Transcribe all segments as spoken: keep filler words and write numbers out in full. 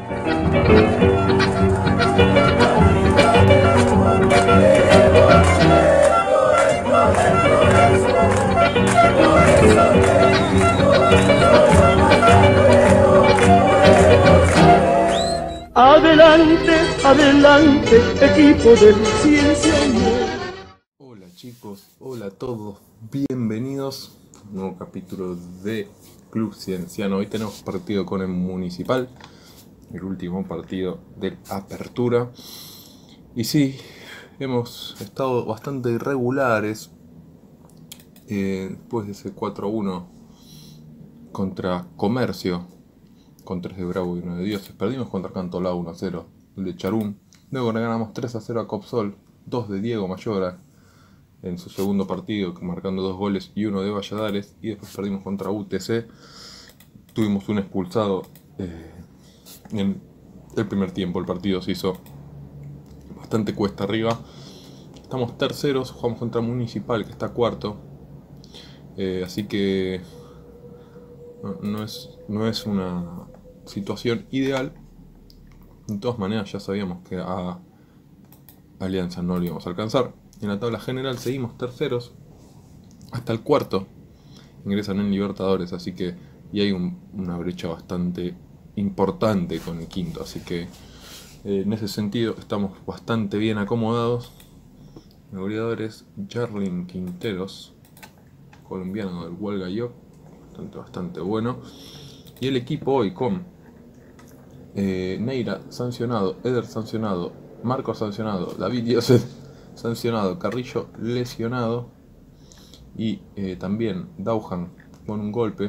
Adelante, adelante, equipo de ciencia. Hola chicos, hola a todos, bienvenidos a un nuevo capítulo de Club Cienciano. Hoy tenemos partido con el Municipal, el último partido de apertura. Y sí, hemos estado bastante irregulares eh, después de ese cuatro a uno contra Comercio, con tres de Bravo y uno de Dioses. Perdimos contra Cantolao uno a cero, el de Charún. Luego ganamos tres a cero a Copsol, dos de Diego Mayora en su segundo partido, marcando dos goles y uno de Valladares. Y después perdimos contra U T C. Tuvimos un expulsado eh, en el primer tiempo. El partido se hizo bastante cuesta arriba. Estamos terceros, jugamos contra Municipal, que está cuarto. Eh, así que no, no, es, no es una situación ideal. De todas maneras ya sabíamos que a Alianza no lo íbamos a alcanzar. En la tabla general seguimos terceros. Hasta el cuarto ingresan en Libertadores, así que y hay un, una brecha bastante importante con el quinto, así que eh, en ese sentido estamos bastante bien acomodados. El goleador es Jarlin Quinteros, colombiano del Hualgayoc, bastante, bastante bueno. Y el equipo hoy con eh, Neira sancionado, Eder sancionado, Marcos sancionado, David Dioses sancionado, Carrillo lesionado y eh, también Dauhan con un golpe.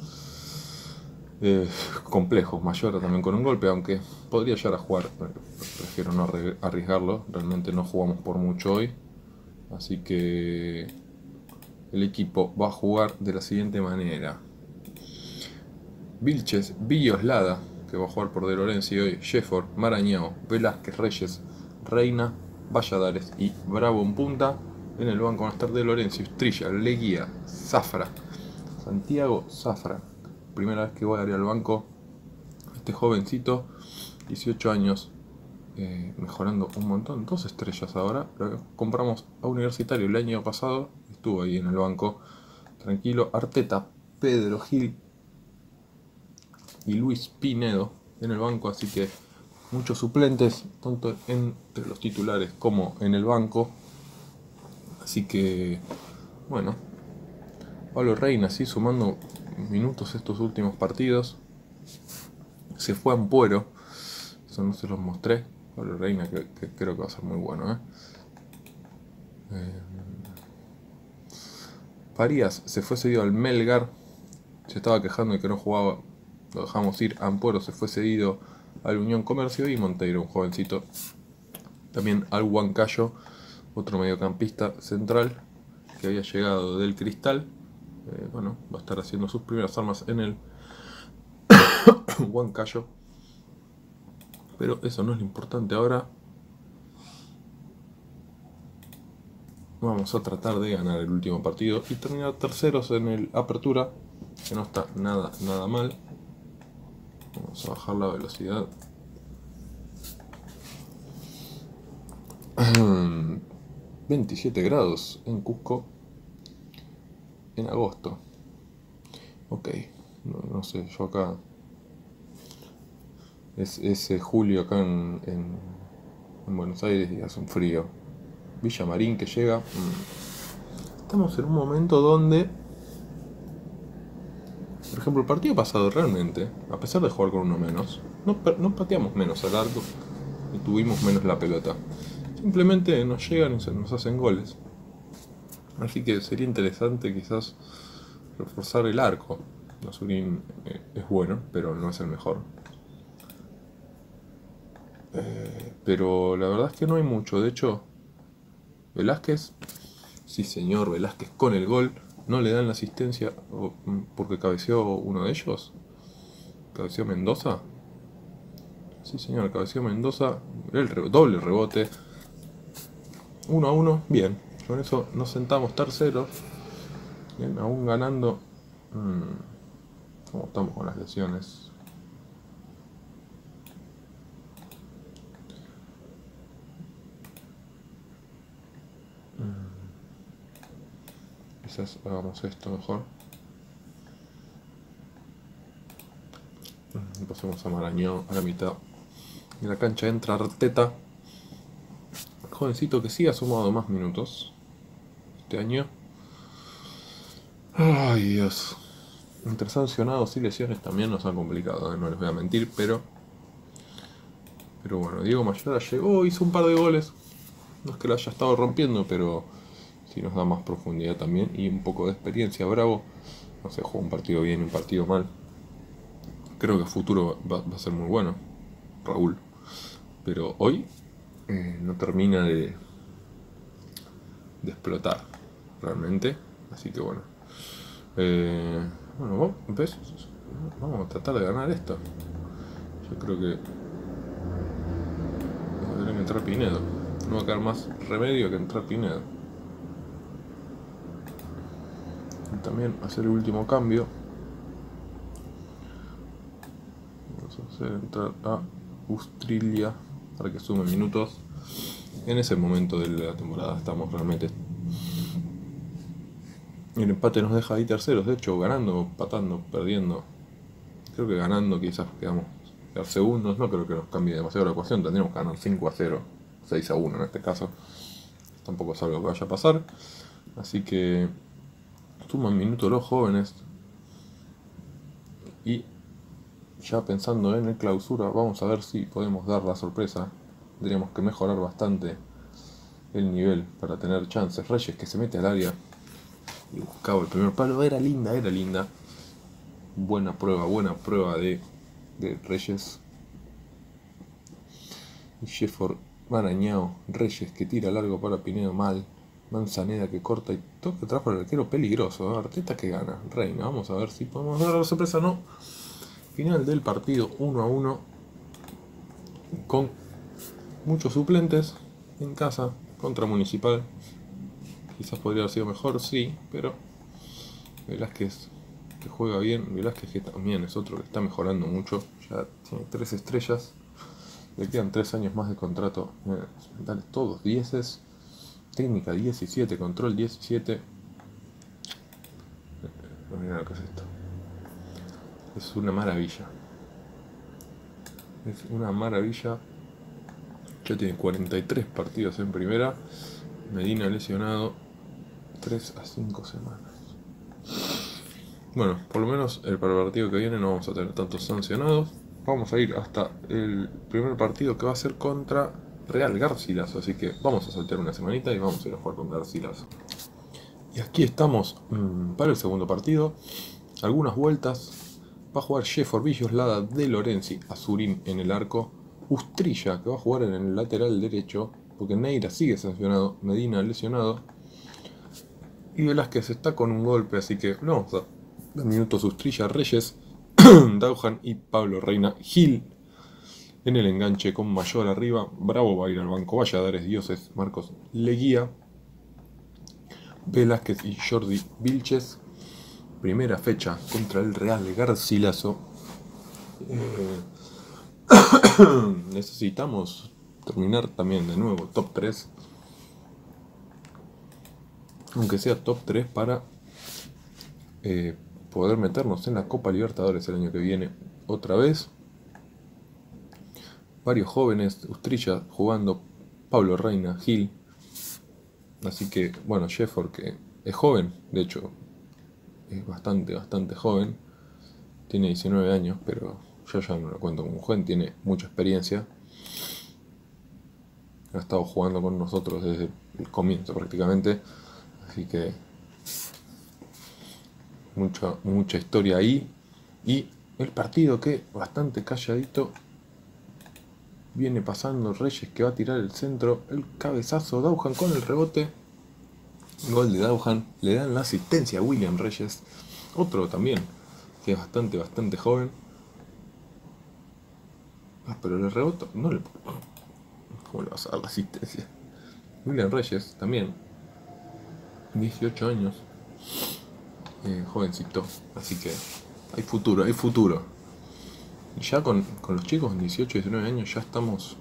Eh, complejo, Mayora también con un golpe, aunque podría llegar a jugar, prefiero no arriesgarlo, realmente no jugamos por mucho hoy, así que el equipo va a jugar de la siguiente manera: Vilches, Villoslada, que va a jugar por De Lorenzi hoy, Shefford, Marañao, Velázquez, Reyes, Reina, Valladares y Bravo en punta. En el banco van a estar De Lorenzi, Ustrilla, Leguía, Zafra, Santiago Zafra. Primera vez que voy a ir al banco, este jovencito, dieciocho años, eh, mejorando un montón, dos estrellas ahora. Lo compramos a Universitario el año pasado, estuvo ahí en el banco, tranquilo. Arteta, Pedro Gil y Luis Pinedo en el banco, así que muchos suplentes, tanto entre los titulares como en el banco. Así que, bueno, Pablo Reina sí sumando minutos estos últimos partidos. Se fue a Ampuero, eso no se los mostré. Pablo Reina, que, que creo que va a ser muy bueno. ¿eh? Eh, Farías se fue cedido al Melgar, se estaba quejando de que no jugaba, lo dejamos ir. Ampuero se fue cedido al Unión Comercio y Monteiro, un jovencito, también al Huancayo, otro mediocampista central que había llegado del Cristal. Eh, bueno, va a estar haciendo sus primeras armas en el Huancayo, pero eso no es lo importante ahora. Vamos a tratar de ganar el último partido y terminar terceros en el Apertura, que no está nada, nada mal. Vamos a bajar la velocidad. veintisiete grados en Cusco en agosto. Ok, no, no sé, yo acá es, es julio acá en, en, en Buenos Aires y hace un frío. Villa Marín que llega. Mmm. Estamos en un momento donde, por ejemplo, el partido pasado realmente, a pesar de jugar con uno menos, no, no pateamos menos al arco y tuvimos menos la pelota. Simplemente nos llegan y se nos hacen goles. Así que sería interesante quizás reforzar el arco. Nasurin eh, es bueno, pero no es el mejor. Eh, pero la verdad es que no hay mucho. De hecho, Velázquez, sí señor, Velázquez con el gol. No le dan la asistencia porque cabeceó uno de ellos. Cabeceó Mendoza. Sí señor, cabeceó Mendoza. El re doble rebote. uno a uno, bien. Con eso nos sentamos terceros. Bien, aún ganando. Hmm, ¿Cómo estamos con las lesiones? Quizás hagamos esto mejor. Pasemos a Marañón a la mitad. En la cancha entra Arteta. Jovencito que sí ha sumado más minutos este año. Ay, Dios. Entre sancionados y lesiones también nos han complicado, ¿eh? No les voy a mentir, pero... Pero bueno, Diego Mayora llegó, hizo un par de goles. No es que lo haya estado rompiendo, pero sí nos da más profundidad también y un poco de experiencia. Bravo, no sé, jugó un partido bien y un partido mal. Creo que el futuro va, va a ser muy bueno, Raúl. Pero hoy eh, no termina de, de explotar realmente. Así que bueno. Eh, bueno, ¿ves? Vamos a tratar de ganar esto. Yo creo que vamos a tener que entrar Pinedo. No va a quedar más remedio que entrar Pinedo. Y también hacer el último cambio. Vamos a hacer entrar a Ustrilia para que sume minutos. En ese momento de la temporada estamos realmente. El empate nos deja ahí terceros, de hecho, ganando, empatando, perdiendo. Creo que ganando quizás quedamos quedar segundos, no creo que nos cambie demasiado la ecuación, tendríamos que ganar cinco a cero, seis a uno en este caso. Tampoco es algo que vaya a pasar. Así que suman minutos los jóvenes. Y ya pensando en el clausura, vamos a ver si podemos dar la sorpresa. Tendríamos que mejorar bastante el nivel para tener chances. Reyes que se mete al área y buscaba el primer palo, era linda, era linda. Buena prueba, buena prueba de, de Reyes. Y Shefford Marañao, Reyes que tira largo para Pinedo, mal. Manzaneda que corta y toca atrás para el arquero, peligroso. Arteta que gana, Reina, vamos a ver si podemos dar la sorpresa, no. Final del partido, uno a uno. Con muchos suplentes en casa contra Municipal. Quizás podría haber sido mejor, sí, pero Velázquez que juega bien, Velázquez que también es otro que está mejorando mucho, ya tiene tres estrellas, le quedan tres años más de contrato, dale todos dieces, técnica diecisiete, control diecisiete, mira lo que es esto, es una maravilla, es una maravilla, ya tiene cuarenta y tres partidos en primera, Medina lesionado, tres a cinco semanas. Bueno, por lo menos el para el partido que viene no vamos a tener tantos sancionados. Vamos a ir hasta el primer partido que va a ser contra Real Garcilaso. Así que vamos a saltar una semanita y vamos a ir a jugar con Garcilaso. Y aquí estamos mmm, para el segundo partido. Algunas vueltas. Va a jugar Shefford Villoslada de Lorenzi, Azurín en el arco. Ustrilla que va a jugar en el lateral derecho. Porque Neira sigue sancionado. Medina lesionado. Y Velázquez está con un golpe, así que no vamos a dar minutos. Ustrilla, Reyes, Dauhan y Pablo Reina. Gil en el enganche con Mayor arriba. Bravo va a ir al banco. Valladares, Dioses, Marcos Leguía. Velázquez y Jordi Vilches. Primera fecha contra el Real Garcilaso. Eh, necesitamos terminar también de nuevo top tres. Aunque sea top tres para eh, poder meternos en la Copa Libertadores el año que viene otra vez. Varios jóvenes, Ustrilla jugando, Pablo Reina, Gil. Así que, bueno, Shefford que es joven, de hecho, es bastante, bastante joven. Tiene diecinueve años, pero yo ya no lo cuento como joven, tiene mucha experiencia. Ha estado jugando con nosotros desde el comienzo prácticamente. Así que mucha, mucha historia ahí. Y el partido que bastante calladito viene pasando. Reyes que va a tirar el centro. El cabezazo. Dauhan con el rebote. Gol de Dauhan. Le dan la asistencia a William Reyes. Otro también que es bastante, bastante joven. Ah, pero el rebote no le... ¿Cómo le vas a dar la asistencia? William Reyes también. dieciocho años, eh, jovencito, así que hay futuro, hay futuro. Y ya con, con los chicos en dieciocho, diecinueve años ya estamos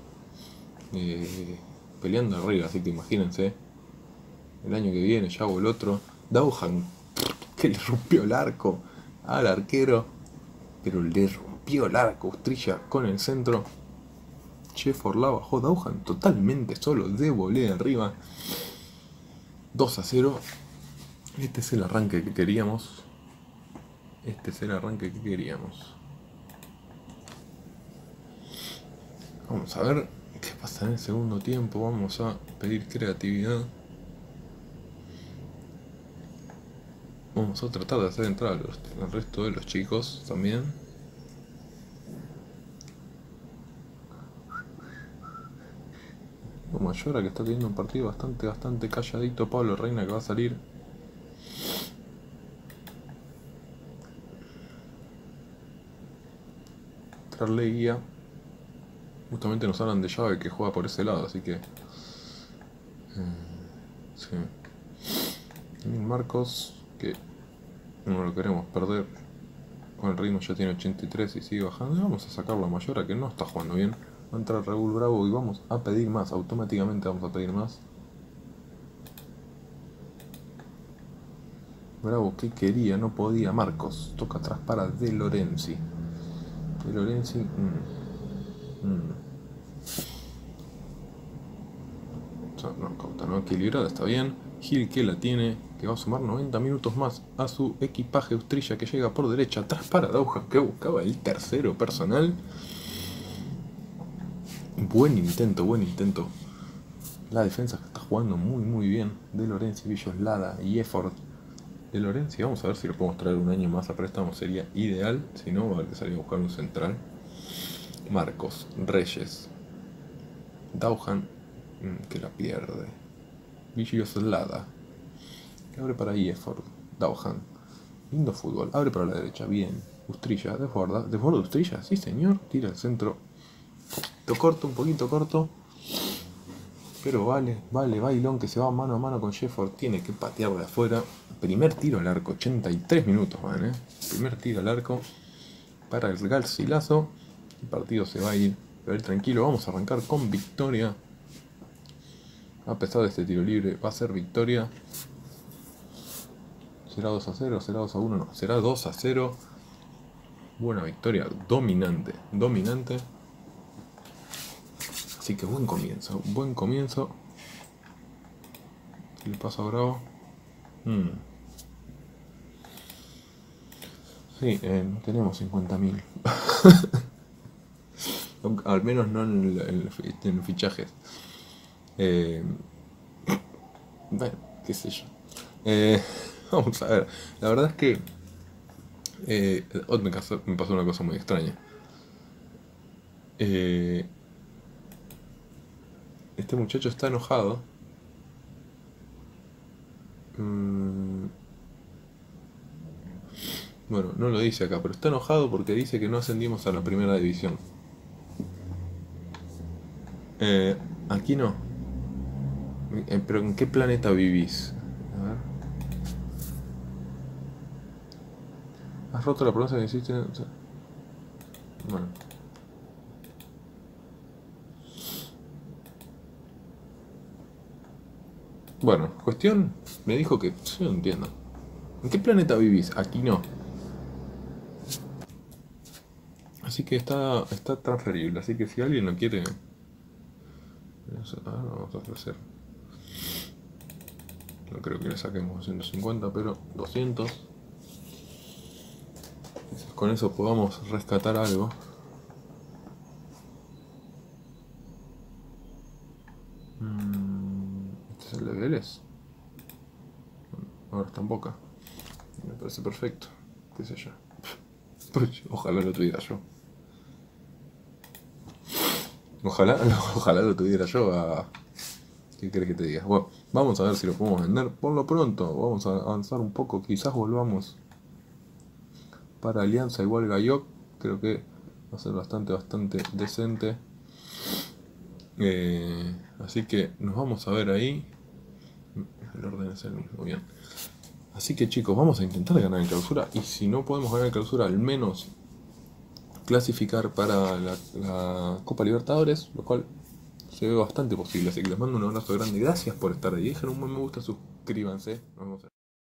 eh, peleando arriba, así que imagínense, el año que viene ya o el otro, Dauhan, que le rompió el arco al arquero, pero le rompió el arco Ustrilla con el centro. Shefford la bajó Dauhan totalmente solo, de volea arriba. dos a cero. Este es el arranque que queríamos. Este es el arranque que queríamos. Vamos a ver qué pasa en el segundo tiempo. Vamos a pedir creatividad. Vamos a tratar de hacer entrar al resto de los chicos también. Mayora, que está teniendo un partido bastante, bastante calladito. Pablo Reina, que va a salir. Trarle guía. Justamente nos hablan de Llave, que juega por ese lado, así que... Eh, sí. Marcos, que no lo queremos perder. Con el ritmo ya tiene ochenta y tres y sigue bajando. Y vamos a sacarlo a Mayora, que no está jugando bien. Va a entrar Raúl Bravo y vamos a pedir más. Automáticamente vamos a pedir más. Bravo, que quería, no podía. Marcos, toca atrás para De Lorenzi. De Lorenzi. Mmm. Mm. No, cauta, no equilibrada, está bien. Gil, que la tiene, que va a sumar noventa minutos más a su equipaje. Ustrilla, que llega por derecha, atrás para Dauhan, que buscaba el tercero personal. Buen intento, buen intento. La defensa que está jugando muy muy bien. De Lorenzi, Villoslada y Effort. De Lorenzi, vamos a ver si lo podemos traer un año más a préstamo, sería ideal. Si no, va a haber que salir a buscar un central. Marcos, Reyes, Dauhan, que la pierde. Villoslada, que abre para Effort. Dauhan, lindo fútbol, abre para la derecha, bien. Ustrilla, desborda, desborda Ustrilla, sí señor, tira al centro. Corto, un poquito corto, pero vale, vale, Bailón, que se va mano a mano con Shefford, tiene que patear de afuera. Primer tiro al arco, ochenta y tres minutos van, eh. Primer tiro al arco para el Garcilaso. El partido se va a ir, a ir tranquilo. Vamos a arrancar con victoria. A pesar de este tiro libre, va a ser victoria. ¿Será dos a cero? ¿Será dos a uno? No, será dos a cero. Buena victoria, dominante, dominante. Así que buen comienzo, buen comienzo. ¿Qué le pasa a Bravo? Hmm. Sí, eh, no tenemos cincuenta mil. Al menos no en, en, en fichajes. Eh, bueno, qué sé yo. Eh, vamos a ver. La verdad es que eh, me, pasó, me pasó una cosa muy extraña. Eh, Este muchacho está enojado. Mm. Bueno, no lo dice acá, pero está enojado porque dice que no ascendimos a la primera división. Eh, aquí no. Eh, pero ¿en qué planeta vivís? A ver. ¿Has roto la promesa que hiciste? Bueno. Bueno, cuestión, me dijo que... Yo no entiendo. ¿En qué planeta vivís? Aquí no. Así que está, está transferible, así que si alguien lo quiere... Ahora vamos a ofrecer. No creo que le saquemos ciento cincuenta, pero doscientos. Quizás con eso podamos rescatar algo. ¿Este es el de Vélez? Ahora está en Boca. Me parece perfecto. ¿Qué sé yo? Ojalá lo tuviera yo. Ojalá, ojalá lo tuviera yo. A... ¿Qué querés que te diga? Bueno, vamos a ver si lo podemos vender. Por lo pronto, vamos a avanzar un poco. Quizás volvamos para Alianza igual Gayoc. Creo que va a ser bastante, bastante decente. Eh, así que nos vamos a ver ahí. El orden es el mismo, bien. Así que chicos, vamos a intentar ganar en clausura. Y si no podemos ganar en clausura, al menos clasificar para la, la Copa Libertadores, lo cual se ve bastante posible. Así que les mando un abrazo grande. Gracias por estar ahí. Dejen un buen me gusta, suscríbanse. Nos vemos.